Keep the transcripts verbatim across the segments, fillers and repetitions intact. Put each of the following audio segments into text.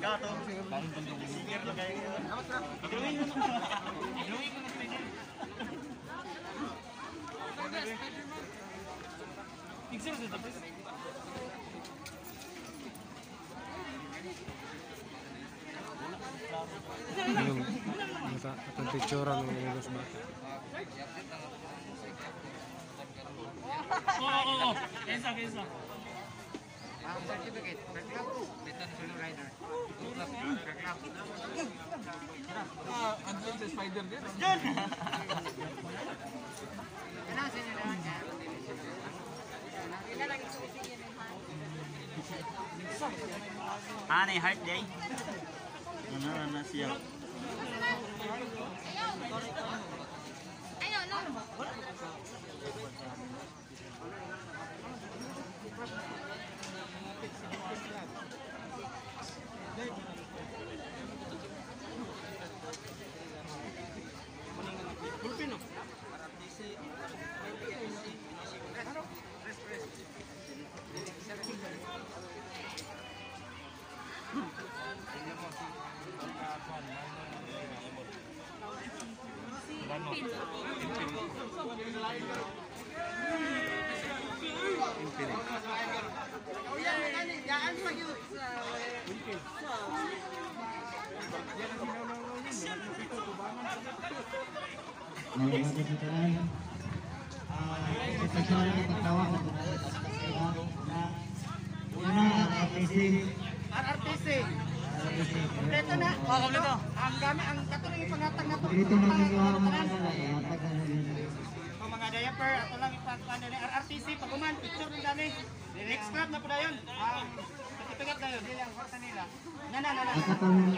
Gato. Sige lang kayo. Drawing mo. Drawing mo na picture dito. Yung mata atong picturean ng mga bata. Oo, oo, oo. Kesa, kesa. Ang certificate, Berklap, Beton Solo Rider. Berklap. Ah, andun sa spider din. Diyan! Ano, sino naman niya? Ah, na heart day. Ano na siya? Ayaw, no. Bulpino. Mga kasitaran, espesyal na pagtawag na una ang R T C. R R T C. Kompleto na. Oh, kompleto. Ang gamit, ang katuloy ipangatag na ito. Dito na mga mga hatag na nila. Ang mga diaper, ato lang ipagkuhan nila. R R T C, paguman, picture ng dami. Next club na po na yun. Ang certificate na yun. Dili ang kwarta nila. Na, na, na, na. Nakatawag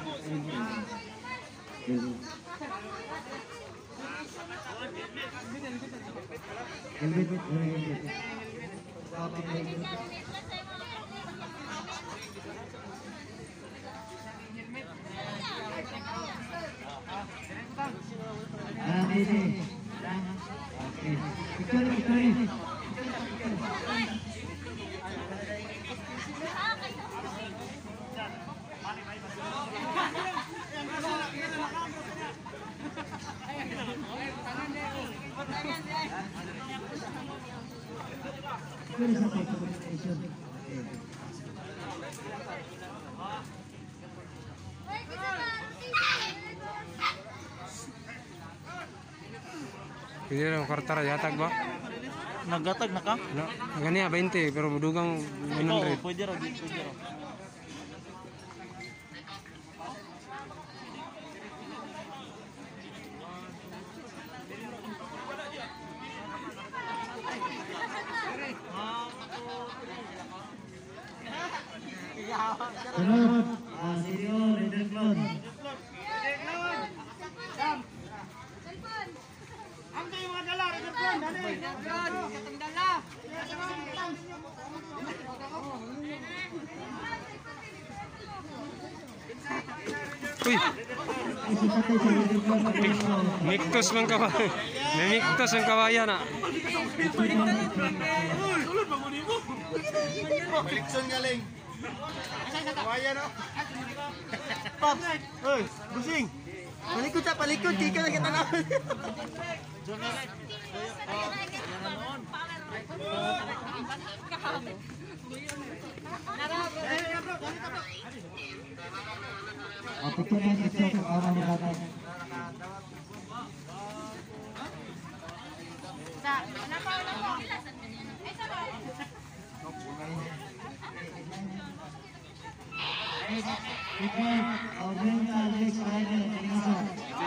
helmet, helmet. Topic helmet. Ah, ini. Oke. Picture, picture. Pwede sa pagkakastation. Pwede lang kartara yatag ba? Naggatag na ka? No, gani twenty pero budugang one hundred. Oo, pwede rin, pwede rin. Sunod, ah, Sirio, Rider Clone. Ang kayo mga dala, rin ang plan, dali. Katang dala. Uy, Isi patay sa Rider Clone. miktos man kawayan. May miktos ang kawayan na. Friction galing. Kawaya no? Pops! Hoy! Busing! Palikod sa palikod! Di ka na kita namin! Ah, picture na, picture sa kawan ng bata. Picture, oriental Lex Rider, Paligasa.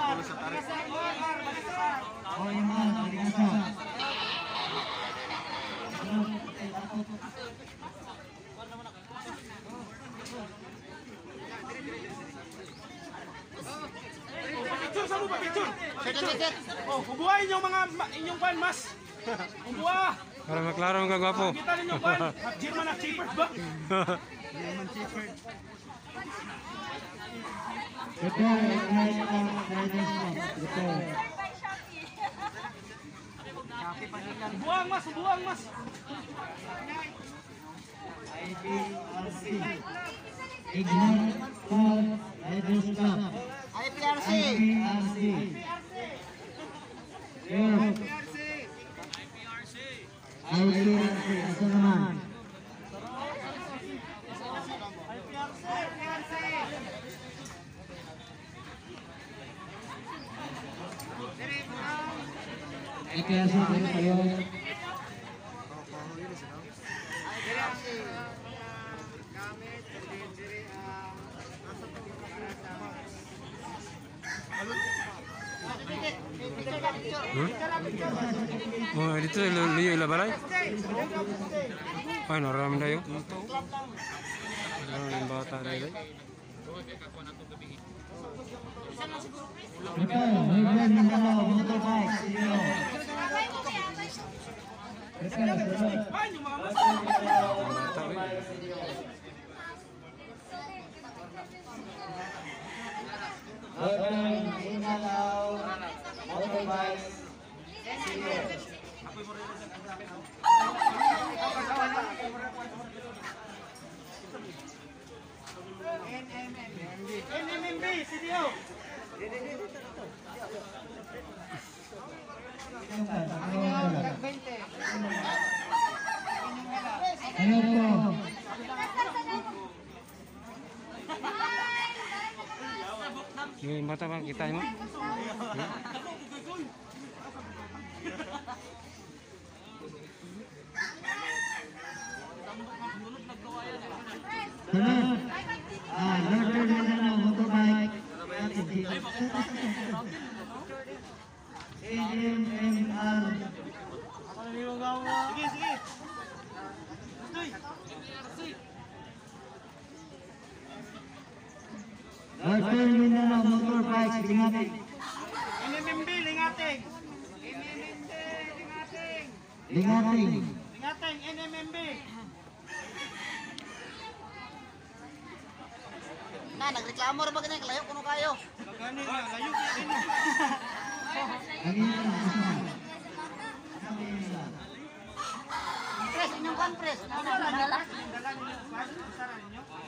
Oriental, Paligasa. Picture sa mo ba? Picture! Picture! Oh, ubuhayin yung mga inyong pan mas! Ubuha! Para maklaro ang kagwapo. Kita ninyo pan! German achievers ba? German achievers. Prepare, oriental Riders Club. Prepare. Ubuhang mas! Ubuhang mas! I B R C. Ignite Club Riders Club. I P R C. I P R C. Yes. I P R C. Asa naman? I P R C dito kayo. Hmm? Oh, dito liyo ila balay. Ay, naraming tayo. Naraming bata tayo. Prepare, movement ng ano, motorbike, zero. Prepare, prepare. Bata rin. Order, inalaw, motorbike, zero. N M M B, C D O. Ano po? Yung bata ba kita mo? Sunod. Ah, order ng ano, motorbike. N M M R. Sige, sige. Order ng motorbike, Lingating. N M M B, lingating. N M M B, lingating. Lingating. Lingating, N M M B. Na, nagreklamo rin ba ganyan? Kalayo kuno kayo. Gani na, layo kaya din. Lagi na lang, isa na. Press, inyong kan press. Ano, nagdala? Dala niyo yung flash, usaran niyo.